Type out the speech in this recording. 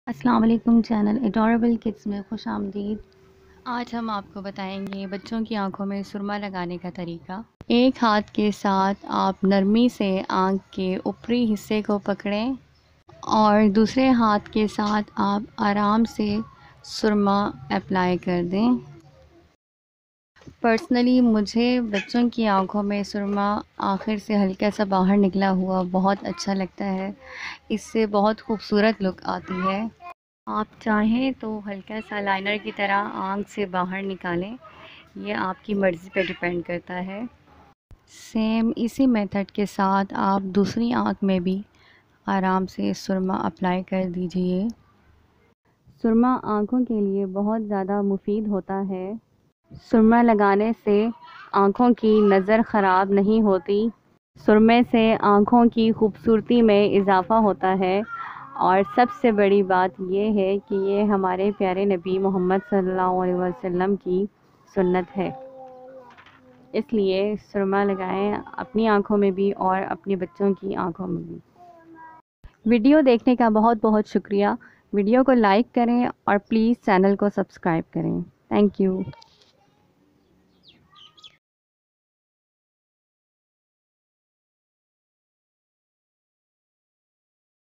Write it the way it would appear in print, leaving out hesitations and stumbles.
अस्सलाम वालेकुम channel adorable kids में खुश आमदीद। आज हम आपको बताएंगे बच्चों की आंखों में सुरमा लगाने का तरीका। एक हाथ के साथ आप नरमी से आंख के ऊपरी हिस्से को पकड़ें और दूसरे हाथ के साथ आप आराम से सुरमा अप्लाई कर दें। पर्सनली मुझे बच्चों की आंखों में सुरमा आखिर से हल्का सा बाहर निकला हुआ बहुत अच्छा लगता है। इससे बहुत खूबसूरत लुक आती है। आप चाहें तो हल्का सा लाइनर की तरह आंख से बाहर निकालें, ये आपकी मर्ज़ी पे डिपेंड करता है। सेम इसी मेथड के साथ आप दूसरी आंख में भी आराम से सुरमा अप्लाई कर दीजिए। सुरमा आंखों के लिए बहुत ज़्यादा मुफीद होता है। सुरमा लगाने से आंखों की नज़र ख़राब नहीं होती। सुरमे से आंखों की खूबसूरती में इजाफ़ा होता है और सबसे बड़ी बात यह है कि ये हमारे प्यारे नबी मोहम्मद सल्लल्लाहु अलैहि वसल्लम की सुन्नत है। इसलिए सुरमा लगाएं अपनी आंखों में भी और अपने बच्चों की आंखों में भी। वीडियो देखने का बहुत बहुत शुक्रिया। वीडियो को लाइक करें और प्लीज़ चैनल को सब्सक्राइब करें। Thank you.